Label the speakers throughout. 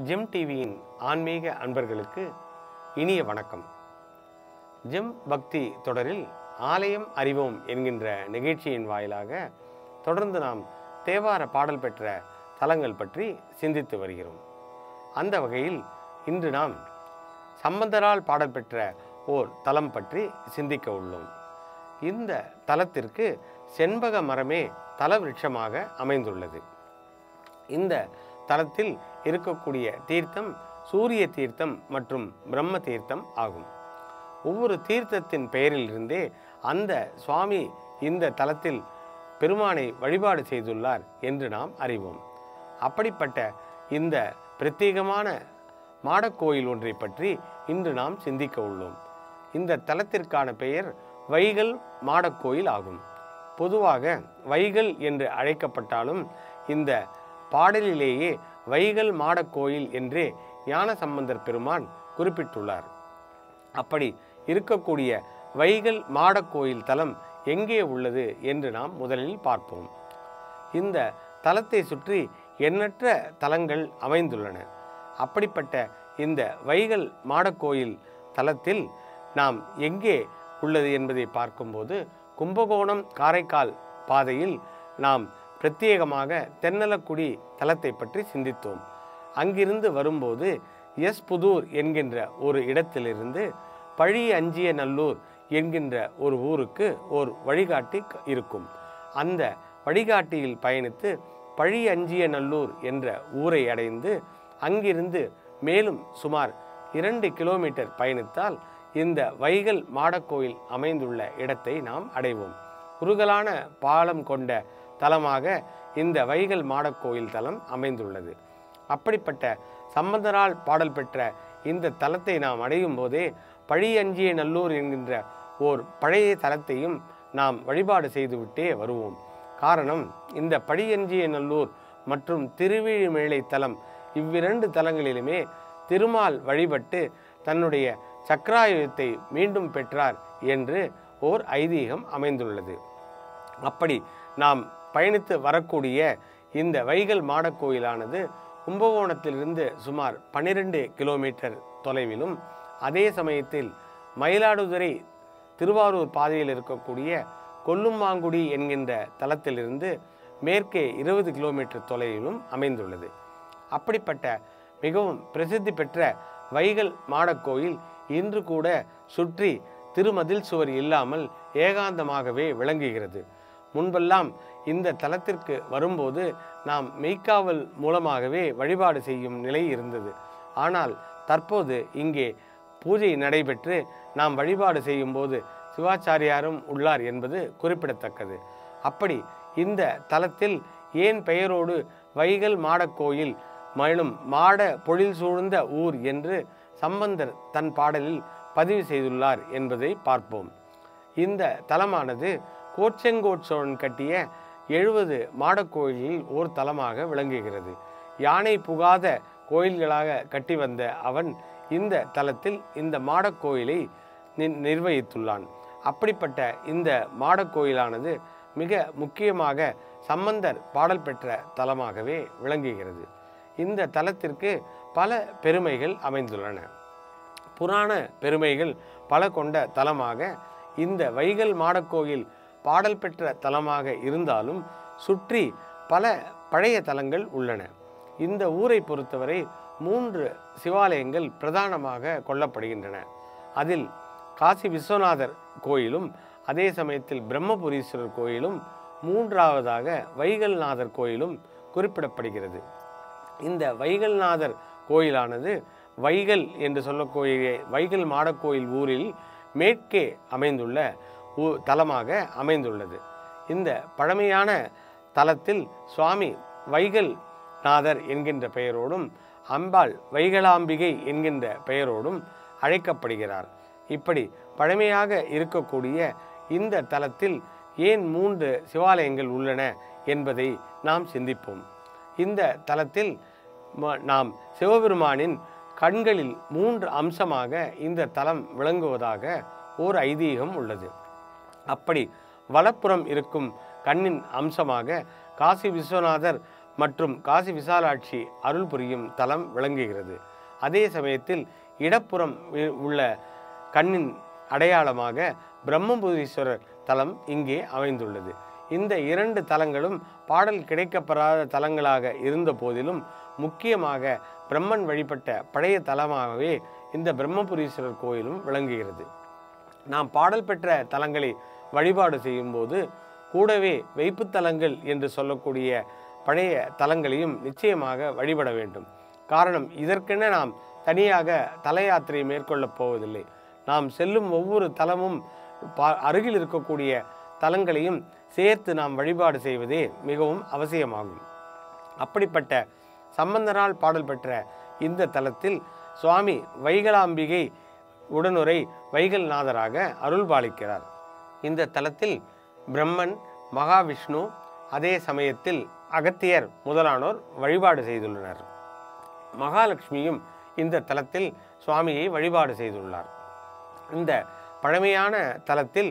Speaker 1: GeM டிவியின் ஆன்மீக அன்பர்களுக்கு இனிய வணக்கம். ஜெம் பக்தி தொடரில் ஆலயம் அறிவோம் என்கின்ற நிகழ்ச்சியின் வாயிலாக தொடர்ந்து நாம் தேவார பாடல் பெற்ற தலங்கள் பற்றி சிந்தித்து வருகிறோம். அந்த வகையில் இன்று நாம் சம்பந்தரால் பாடல் பெற்ற ஓர் தலம் பற்றி சிந்திக்க உள்ளோம். இந்த தலத்திற்கு செண்பக மரமே தல விருட்சமாக அமைந்துள்ளது. இந்த தலத்தில் இருக்கக்கூடிய தீர்த்தம் சூரிய தீர்த்தம் மற்றும் பிரம்ம தீர்த்தம் ஆகும். ஒவ்வொரு தீர்த்தத்தின் பெயரில் இருந்தே அந்த சுவாமி இந்த தலத்தில் பெருமானை வழிபாடு செய்துள்ளார் என்று நாம் அறிவோம். அப்படிப்பட்ட இந்த பிரத்யேகமான மாடக்கோயில் ஒன்றை பற்றி இன்று நாம் சிந்திக்க உள்ளோம். இந்த தலத்திற்கான பெயர் வைகல் மாடக்கோயில் ஆகும். பொதுவாக வைகல் என்று அழைக்கப்பட்டாலும் இந்த பாடலிலேயே வைகல் மாடக்கோயில் என்றே ஞானசம்பந்தர் பெருமான் குறிப்பிட்டுள்ளார். அப்படி இருக்கக்கூடிய வைகல் மாடக்கோயில் தலம் எங்கே உள்ளது என்று நாம் முதலில் பார்ப்போம். இந்த தலத்தை சுற்றி எண்ணற்ற தலங்கள் அமைந்துள்ளன. அப்படிப்பட்ட இந்த வைகல் மாடக்கோயில் தலத்தில் நாம் எங்கே உள்ளது என்பதை பார்க்கும்போது கும்பகோணம் காரைக்கால் பாதையில் நாம் பிரத்யேகமாக தென்னலக்குடி தலத்தை பற்றி சிந்தித்தோம். அங்கிருந்து வரும்போது புதூர் என்கின்ற ஒரு இடத்திலிருந்து பழி அஞ்சிய நல்லூர் என்கின்ற ஒரு ஊருக்கு ஒரு வழிகாட்டி இருக்கும். அந்த வழிகாட்டியில் பயணித்து பழி அஞ்சிய நல்லூர் என்ற ஊரை அடைந்து அங்கிருந்து மேலும் சுமார் 2 கிலோமீட்டர் பயணித்தால் இந்த வைகல் மாடக்கோயில் அமைந்துள்ள இடத்தை நாம் அடைவோம். குறுகலான பாலம் கொண்ட தலமாக இந்த வைகல் மாடக்கோயில் தலம் அமைந்துள்ளது. அப்படிப்பட்ட சம்பந்தரால் பாடல் பெற்ற இந்த தலத்தை நாம் அடையும் போதே பழி அஞ்சிய நல்லூர் என்கின்ற ஓர் பழைய தலத்தையும் நாம் வழிபாடு செய்துவிட்டே வருவோம். காரணம், இந்த பழி அஞ்சிய நல்லூர் மற்றும் திருவிழிமேலை தலம் இவ்விரண்டு தலங்களிலுமே திருமால் வழிபட்டு தன்னுடைய சக்கராயுதத்தை மீண்டும் பெற்றார் என்று ஓர் ஐதீகம் அமைந்துள்ளது. அப்படி நாம் பயணித்து வரக்கூடிய இந்த வைகல் மாடக்கோயிலானது கும்பகோணத்திலிருந்து சுமார் 12 கிலோமீட்டர் தொலைவிலும், அதே சமயத்தில் மயிலாடுதுறை திருவாரூர் பாதையில் இருக்கக்கூடிய கொல்லுமாங்குடி என்கின்ற தலத்திலிருந்து மேற்கே 20 கிலோமீட்டர் தொலைவிலும் அமைந்துள்ளது. அப்படிப்பட்ட மிகவும் பிரசித்தி பெற்ற வைகல் மாடக்கோயில் இன்று கூட சுற்றி திருமதில் சுவர் இல்லாமல் ஏகாந்தமாகவே விளங்குகிறது. முன்பெல்லாம் இந்த தலத்திற்கு வரும்போது நாம் மெய்க்காவல் மூலமாகவே வழிபாடு செய்யும் நிலை இருந்தது. ஆனால் தற்போது இங்கே பூஜை நடைபெற்று நாம் வழிபாடு செய்யும் போது சிவாச்சாரியாரும் உள்ளார் என்பது குறிப்பிடத்தக்கது. அப்படி இந்த தலத்தில் ஏன் பெயரோடு வைகல் மாடக்கோயில் மேலும் மாட பொழில் சூழ்ந்த ஊர் என்று சம்பந்தர் தன் பாடலில் பதிவு செய்துள்ளார் என்பதை பார்ப்போம். இந்த தலமானது கோச்செங்கோட் சோழன் கட்டிய 70 மாடக்கோயிலில் ஓர் தலமாக விளங்குகிறது. யானை புகாத கோயில்களாக கட்டி வந்த அவன் இந்த தலத்தில் இந்த மாடக்கோயிலை நிர்வகித்துள்ளான். அப்படிப்பட்ட இந்த மாடக்கோயிலானது மிக முக்கியமாக சம்பந்தர் பாடல் பெற்ற தலமாகவே விளங்குகிறது. இந்த தலத்திற்கு பல பெருமைகள் அமைந்துள்ளன. புராண பெருமைகள் பல கொண்ட தலமாக இந்த வைகல் மாடக்கோயில் பாடல் பெற்ற தலமாக இருந்தாலும் சுற்றி பல பழைய தலங்கள் உள்ளன. இந்த ஊரை பொறுத்தவரை 3 சிவாலயங்கள் பிரதானமாக கொள்ளப்படுகின்றன. அதில் காசி விஸ்வநாதர் கோயிலும், அதே சமயத்தில் பிரம்மபுரீஸ்வரர் கோயிலும், மூன்றாவதாக வைகல்நாதர் கோயிலும் குறிப்பிடப்படுகிறது. இந்த வைகல்நாதர் கோயிலானது வைகல் என்று சொல்லக்கூடிய வைகல் மாடக்கோயில் ஊரில் மேற்கே அமைந்துள்ள தலமாக அமைந்துள்ளது. இந்த பழமையான தலத்தில் சுவாமி வைகல் நாதர் என்கின்ற பெயரோடும் அம்பாள் வைகலாம்பிகை என்கின்ற பெயரோடும் அழைக்கப்படுகிறார். இப்படி பழமையாக இருக்கக்கூடிய இந்த தலத்தில் ஏன் 3 சிவாலயங்கள் உள்ளன என்பதை நாம் சிந்திப்போம். இந்த தலத்தில் நாம் சிவபெருமானின் கண்களில் 3 அம்சமாக இந்த தலம் விளங்குவதாக ஓர் ஐதீகம் உள்ளது. அப்படி வலப்புறம் இருக்கும் கண்ணின் அம்சமாக காசி விஸ்வநாதர் மற்றும் காசி விசாலாட்சி அருள் புரியும் தலம் விளங்குகிறது. அதே சமயத்தில் இடப்புறம் உள்ள கண்ணின் அடையாளமாக பிரம்மபுரீஸ்வரர் தலம் இங்கே அமைந்துள்ளது. இந்த இரண்டு தலங்களும் பாடல் கிடைக்கப்பெறாத தலங்களாக இருந்த போதிலும் முக்கியமாக பிரம்மன் வழிபட்ட பழைய தலமாகவே இந்த பிரம்மபுரீஸ்வரர் கோயிலும் விளங்குகிறது. நாம் பாடல் பெற்ற தலங்களை வழிபாடு செய்யும் போது கூடவே வைப்புத்தலங்கள் என்று சொல்லக்கூடிய பழைய தலங்களையும் நிச்சயமாக வழிபட வேண்டும். காரணம், இதற்கென நாம் தனியாக தல யாத்திரை மேற்கொள்ளப் போவதில்லை. நாம் செல்லும் ஒவ்வொரு தலமும் அருகில் இருக்கக்கூடிய தலங்களையும் சேர்த்து நாம் வழிபாடு செய்வதே மிகவும் அவசியமாகும். அப்படிப்பட்ட சம்பந்தரால் பாடல் பெற்ற இந்த தலத்தில் சுவாமி வைகலாம்பிகை உடனுரை வைகல்நாதராக அருள்பாலிக்கிறார். இந்த தலத்தில் பிரம்மன், மகாவிஷ்ணு, அதே சமயத்தில் அகத்தியர் முதலானோர் வழிபாடு செய்துள்ளனர். மகாலட்சுமியும் இந்த தலத்தில் சுவாமியை வழிபாடு செய்துள்ளார். இந்த பழமையான தலத்தில்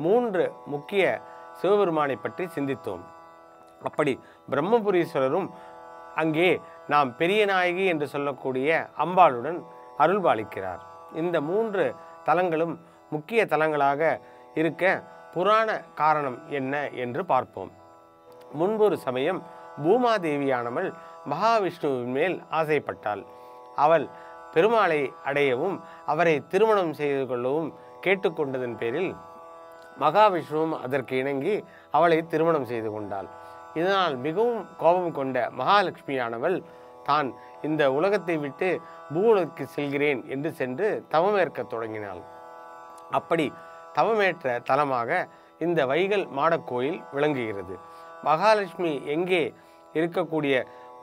Speaker 1: 3 முக்கிய சிவபெருமானை பற்றி சிந்தித்தோம். அப்படி பிரம்மபுரீஸ்வரரும் அங்கே நாம் பெரிய நாயகி என்று சொல்லக்கூடிய அம்பாளுடன் அருள்பாலிக்கிறார். இந்த 3 தலங்களும் முக்கிய தலங்களாக இருக்க புராண காரணம் என்ன என்று பார்ப்போம். முன்பொரு சமயம் பூமாதேவியானவள் மகாவிஷ்ணுவின் மேல் ஆசைப்பட்டாள். அவள் பெருமாளை அடையவும் அவரை திருமணம் செய்து கொள்ளவும் கேட்டுக்கொண்டதன் பேரில் மகாவிஷ்ணுவும் அதற்கு இணங்கி அவளை திருமணம் செய்து கொண்டாள். இதனால் மிகவும் கோபம் கொண்ட மகாலட்சுமியானவள் தான் இந்த உலகத்தை விட்டு பூவுலகிற்கு செல்கிறேன் என்று சென்று தவமேற்க தொடங்கினாள். அப்படி தவமேற்ற தலமாக இந்த வைகல் மாடக்கோயில் விளங்குகிறது. மகாலட்சுமி எங்கே இருக்கக்கூடிய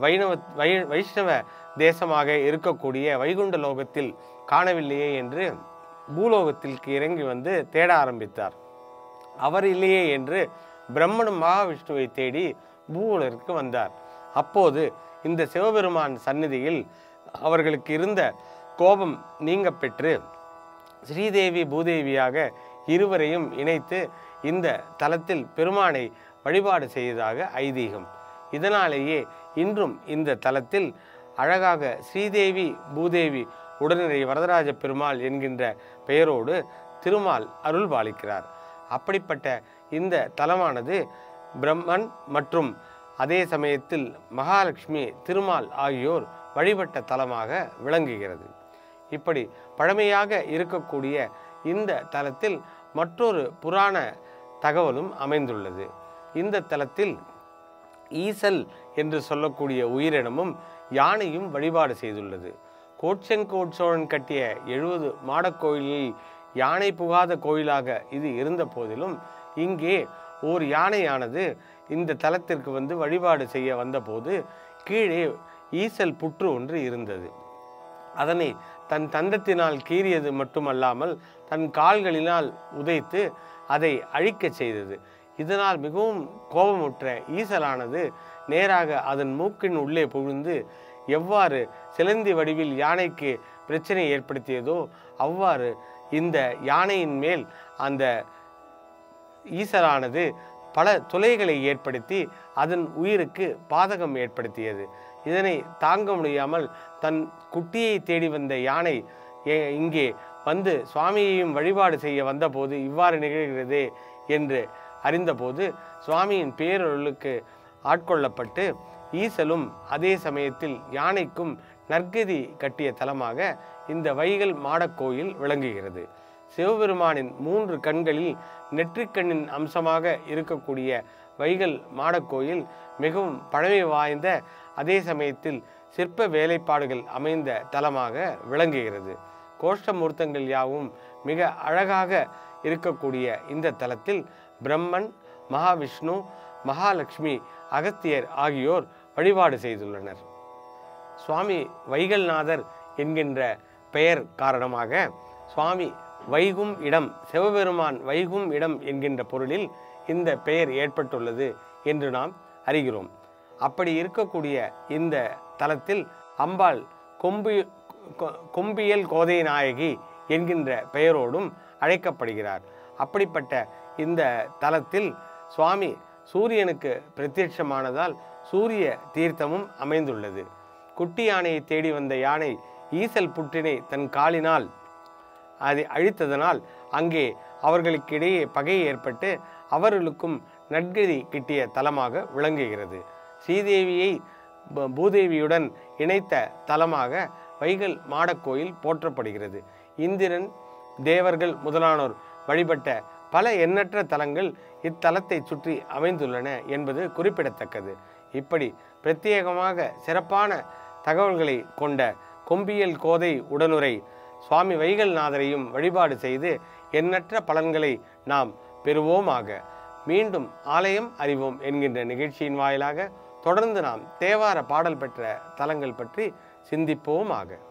Speaker 1: வைஷ்ணவ தேசமாக இருக்கக்கூடிய வைகுண்ட லோகத்தில் காணவில்லையே என்று பூலோகத்திற்கு இறங்கி வந்து தேட ஆரம்பித்தார். அவர் இல்லையே என்று பிரம்மனும் மகாவிஷ்ணுவை தேடி பூவுலகிற்கு வந்தார். அப்போது இந்த சிவபெருமான் சந்நிதியில் அவர்களுக்கு இருந்த கோபம் நீங்க பெற்று ஸ்ரீதேவி பூதேவியாக இருவரையும் இணைத்து இந்த தலத்தில் பெருமானை வழிபாடு செய்ததாக ஐதீகம். இதனாலேயே இன்றும் இந்த தலத்தில் அழகாக ஸ்ரீதேவி பூதேவி உடனடி வரதராஜ பெருமாள் என்கின்ற பெயரோடு திருமால் அருள் பாலிக்கிறார். அப்படிப்பட்ட இந்த தலமானது பிரம்மன் மற்றும் அதே சமயத்தில் மகாலட்சுமி, திருமால் ஆகியோர் வழிபட்ட தலமாக விளங்குகிறது. இப்படி பழமையாக இருக்கக்கூடிய இந்த தலத்தில் மற்றொரு புராண தகவலும் அமைந்துள்ளது. இந்த தலத்தில் ஈசல் என்று சொல்லக்கூடிய உயிரினமும் யானையும் வழிபாடு செய்துள்ளது. கோட்செங்கோட் சோழன் கட்டிய 70 மாடக்கோயிலில் யானை புகாத கோயிலாக இது இருந்த போதிலும் இங்கே ஓர் யானையானது இந்த தலத்திற்கு வந்து வழிபாடு செய்ய வந்தபோது கீழே ஈசல் புற்று ஒன்று இருந்தது. அதனை தன் தந்தத்தினால் கீறியது மட்டுமல்லாமல் தன் கால்களினால் உதைத்து அதை அழிக்க செய்தது. இதனால் மிகவும் கோபமுற்ற ஈசலானது நேராக அதன் மூக்கின் உள்ளே புகுந்து எவ்வாறு சிலந்தி வடிவில் யானைக்கு பிரச்சனை ஏற்படுத்தியதோ அவ்வாறு இந்த யானையின் மேல் அந்த ஈசலானது பல துளைகளை ஏற்படுத்தி அதன் உயிருக்கு பாதகம் ஏற்படுத்தியது. இதனை தாங்க முடியாமல் தன் குட்டியை தேடி வந்த யானை இங்கே வந்து சுவாமியையும் வழிபாடு செய்ய வந்தபோது இவ்வாறு நிகழ்கிறதே என்று அறிந்தபோது சுவாமியின் பேரருளுக்கு ஆட்கொள்ளப்பட்டு ஈசலும் அதே சமயத்தில் யானைக்கும் நற்கதி கட்டிய தலமாக இந்த வைகல் மாடக்கோயில் விளங்குகிறது. சிவபெருமானின் 3 கண்களில் நெற்றிக்கண்ணின் அம்சமாக இருக்கக்கூடிய வைகல் மாடக்கோயில் மிகவும் பழமை வாய்ந்த அதே சமயத்தில் சிற்ப வேலைப்பாடுகள் அமைந்த தலமாக விளங்குகிறது. கோஷ்டமூர்த்தங்கள் யாவும் மிக அழகாக இருக்கக்கூடிய இந்த தலத்தில் பிரம்மன், மகாவிஷ்ணு, மகாலட்சுமி, அகத்தியர் ஆகியோர் வழிபாடு செய்துள்ளனர். சுவாமி வைகல்நாதர் என்கின்ற பெயர் காரணமாக சுவாமி வைகும் இடம், சிவபெருமான் வைகும் இடம் என்கின்ற பொருளில் இந்த பெயர் ஏற்பட்டுள்ளது என்று நாம் அறிகிறோம். அப்படி இருக்கக்கூடிய இந்த தலத்தில் அம்பாள் கொம்பியல் கோதை நாயகி என்கின்ற பெயரோடும் அழைக்கப்படுகிறார். அப்படிப்பட்ட இந்த தலத்தில் சுவாமி சூரியனுக்கு பிரத்யட்சமானதால் சூரிய தீர்த்தமும் அமைந்துள்ளது. குட்டி யானையை தேடி வந்த யானை ஈசல் புற்றினை தன் காலினால் அதை அழித்ததனால் அங்கே அவர்களுக்கிடையே பகை ஏற்பட்டு அவர்களுக்கும் நற்கதி கிட்டிய தலமாக விளங்குகிறது. ஸ்ரீதேவியை பூதேவியுடன் இணைத்த தலமாக வைகல் மாடக்கோயில் போற்றப்படுகிறது. இந்திரன், தேவர்கள் முதலானோர் வழிபட்ட பல எண்ணற்ற தலங்கள் இத்தலத்தை சுற்றி அமைந்துள்ளன என்பது குறிப்பிடத்தக்கது. இப்படி பிரத்யேகமாக சிறப்பான தகவல்களை கொண்ட கொம்பியல் கோதை உடனுரை சுவாமி வைகல்நாதரையும் வழிபாடு செய்து எண்ணற்ற பலன்களை நாம் பெறுவோமாக. மீண்டும் ஆலயம் அறிவோம் என்கின்ற நிகழ்ச்சியின் வாயிலாக தொடர்ந்து நாம் தேவார பாடல் பெற்ற தலங்கள் பற்றி சிந்திப்போமாக.